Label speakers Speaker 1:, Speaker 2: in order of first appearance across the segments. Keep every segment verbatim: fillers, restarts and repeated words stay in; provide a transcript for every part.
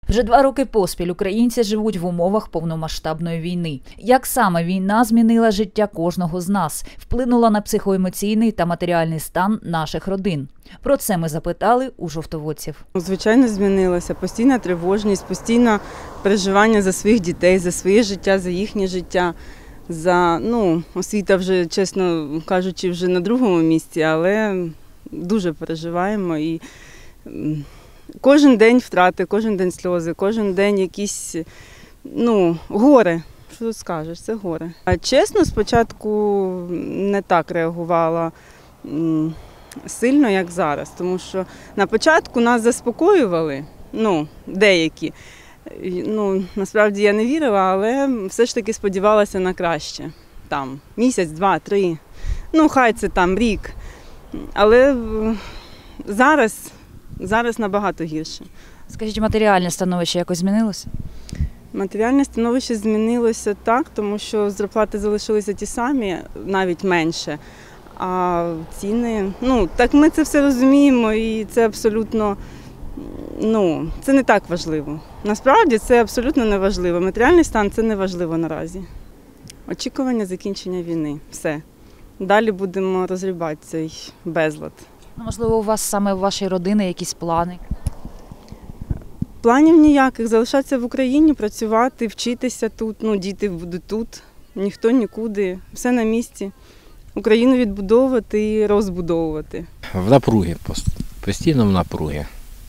Speaker 1: Вже два роки поспіль українці живуть в умовах повномасштабної війни. Як саме війна змінила життя кожного з нас, вплинула на психоемоційний та матеріальний стан наших родин? Про це ми запитали у жовтоводців.
Speaker 2: Звичайно, змінилося. Постійна тривожність, постійне переживання за своїх дітей, за своє життя, за їхнє життя. За, ну, освіта вже, чесно кажучи, вже на другому місці, але дуже переживаємо. І кожен день втрати, кожен день сльози, кожен день якісь, ну, горе. Що тут скажеш, це горе. А чесно, спочатку не так реагувала сильно, як зараз, тому що на початку нас заспокоювали, ну, деякі. Ну, насправді я не вірила, але все ж таки сподівалася на краще. Там місяць, два, три, ну хай це там рік. Але зараз, зараз набагато гірше.
Speaker 1: Скажіть, матеріальне становище якось змінилося?
Speaker 2: Матеріальне становище змінилося так, тому що зарплати залишилися ті самі, навіть менше. А ціни, ну, так ми це все розуміємо і це абсолютно, ну, це не так важливо. Насправді це абсолютно не важливо. Матеріальний стан – це не важливо наразі. Очікування закінчення війни. Все. Далі будемо розгрібати цей безлад.
Speaker 1: Ну, можливо, у вас саме у вашої родини якісь плани?
Speaker 2: Планів ніяких. Залишатися в Україні, працювати, вчитися тут. Ну, діти будуть тут. Ніхто нікуди. Все на місці. Україну відбудовувати і розбудовувати.
Speaker 3: В напругі, постійно в напругі.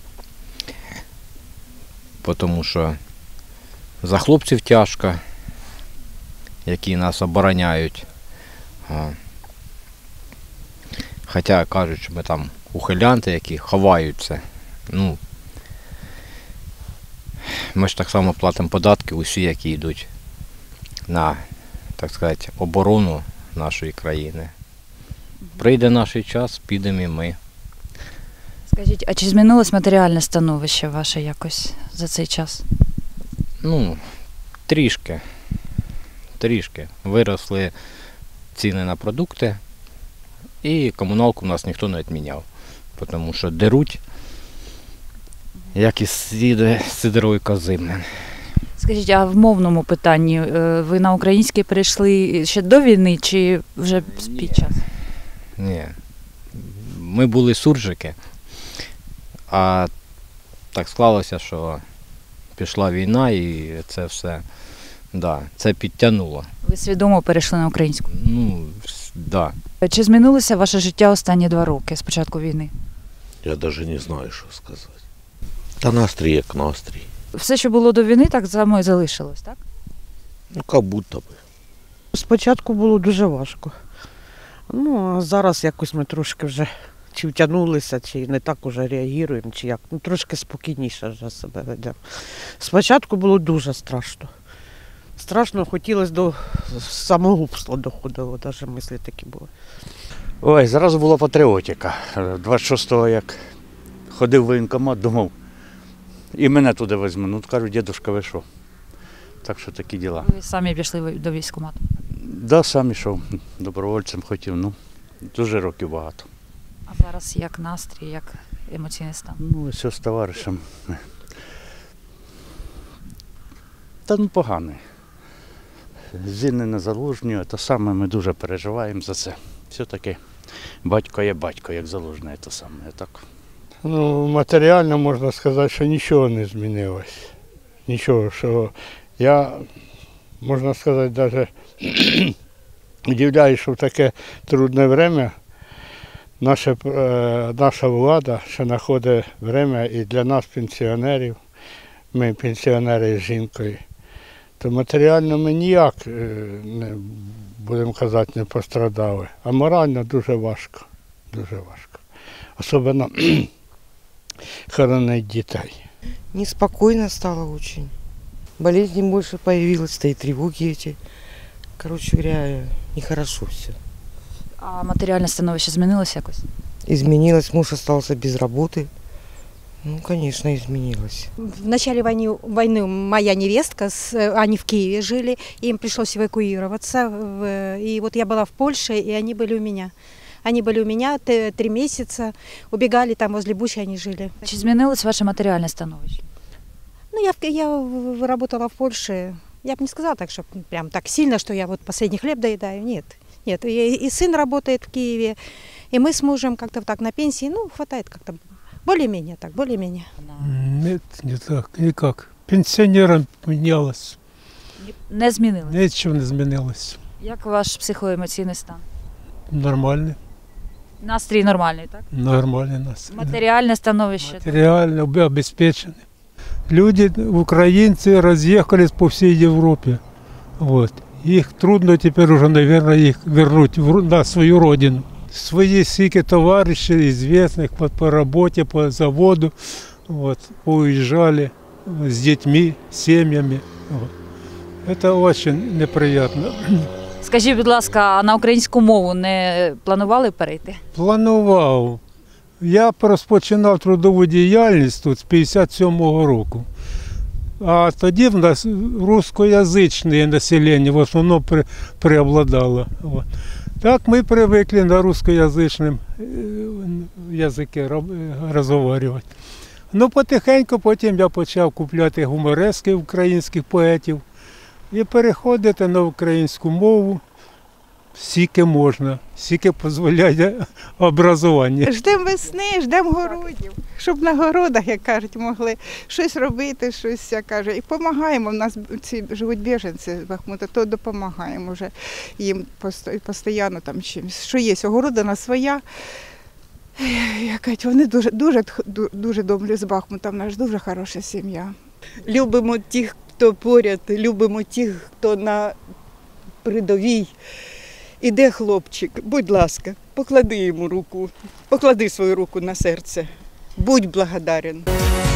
Speaker 3: Тому що за хлопців тяжко, які нас обороняють. Хоча кажуть, що ми там ухилянти, які ховаються. Ну, ми ж так само платимо податки усі, які йдуть на, так сказати, оборону нашої країни. Прийде наш час, підемо і ми.
Speaker 1: Скажіть, а чи змінилось матеріальне становище ваше якось за цей час?
Speaker 3: Ну, трішки. Трішки. Виросли ціни на продукти і комуналку в нас ніхто не відміняв. Тому що деруть, як із сидорої кози.
Speaker 1: Скажіть, а в мовному питанні ви на український перейшли ще до війни чи вже під час?
Speaker 3: Ні. Ми були суржики, а так склалося, що пішла війна і це все, да, це підтягнуло.
Speaker 1: Ви свідомо перейшли на українську?
Speaker 3: Ну, да.
Speaker 1: Чи змінилося ваше життя останні два роки з початку війни?
Speaker 4: Я навіть не знаю, що сказати. Та настрій як настрій.
Speaker 1: Все, що було до війни, так само і залишилось, так?
Speaker 4: Ну, як будто би.
Speaker 5: Спочатку було дуже важко. Ну, а зараз якось ми трошки вже чи втягнулися, чи не так уже реагуємо, чи як. Ну, трошки спокійніше вже себе ведемо. Спочатку було дуже страшно. Страшно, хотілося до самогубства доходило, навіть мислі такі були.
Speaker 6: Ой, зразу була патріотика. двадцять шостого, як ходив в воєнкомат, думав, і мене туди візьму. Ну, кажуть, дідушка, ви що? Так що такі діла.
Speaker 1: Ви самі пішли до військкомату?
Speaker 6: Да, сам ішов, добровольцем хотів, ну, дуже років багато.
Speaker 1: А зараз як настрій, як емоційний стан?
Speaker 6: Ну, все з товаришем. Та ну поганий. Звільнення Залужного, те саме ми дуже переживаємо за це. Все-таки батько є батько, як Залужний, те саме. Так.
Speaker 7: Ну, матеріально можна сказати, що нічого не змінилось. Нічого, що я, можна сказати, навіть удивляюсь, що в таке трудне время наша, наша влада ще знаходить время і для нас, пенсіонерів, ми пенсіонери з жінкою, то матеріально ми ніяк, не, будемо казати, не пострадали, а морально дуже важко, дуже важко. Особливо хоронить дітей.
Speaker 5: Неспокойно стало очень. Болезней больше появилось, да и тревоги эти. Короче говоря, нехорошо все.
Speaker 1: А матеріальне становище змінилося якось?
Speaker 5: Изменилось, муж остался без работы. Ну, конечно, изменилось.
Speaker 8: В начале войны, войны моя невестка, с, они в Киеве жили, им пришлось эвакуироваться. В, и вот я была в Польше, и они были у меня. Они были у меня три месяца, убегали там возле Бучи, они жили.
Speaker 1: Чи змінилось ваше матеріальне становище?
Speaker 8: Ну, я, в- я в- работала в Польше. Я бы не сказала так, что прям так сильно, что я вот последний хлеб доедаю. Нет. Нет. И, и сын работает в Киеве, и мы с мужем как-то так на пенсии. Ну, хватает как-то. Более-менее так, более-менее.
Speaker 9: Нет, не так, никак. Пенсіонерам мінялось,
Speaker 1: Не змінилось.
Speaker 9: нічого не змінилось.
Speaker 1: Як ваш психоемоційний стан?
Speaker 9: Нормальний,
Speaker 1: Настрій нормальний, так?
Speaker 9: нормальний нас.
Speaker 1: Матеріальне становище.
Speaker 9: Материально обеспечены. Люди, украинцы, разъехались по всей Европе. Вот. Их трудно теперь уже, наверное, их вернуть в ру- на свою родину. Свои сики товарищи, известных по, по работе, по заводу, вот, уезжали с детьми, семьями. Вот. Это очень неприятно.
Speaker 1: Скажіть, будь ласка, а на українську мову не планували перейти?
Speaker 9: Планував. Я розпочинав трудову діяльність тут з п'ятдесят сьомого року. А тоді в нас русскоязичне населення в основному пре- преобладало. От. Так ми привикли на русскоязичному язикі розмовляти. Ну, потихеньку потім я почав купляти гуморески українських поетів і переходити на українську мову. Скільки можна, скільки дозволяє образування.
Speaker 10: Ждемо весни, ждемо городів, щоб на городах, як кажуть, могли щось робити, щось, як кажуть. І допомагаємо. У нас ці живуть біженці з Бахмута, то допомагаємо вже їм посто- постійно там чимось. Що є, огородина своя. Як кажуть, вони дуже, дуже, дуже добрі з Бахмутом, наш дуже хороша сім'я.
Speaker 2: Любимо тих, хто поряд, любимо тих, хто на передовій. Іде хлопчик, будь ласка, поклади йому руку, поклади свою руку на серце. Будь благодарен.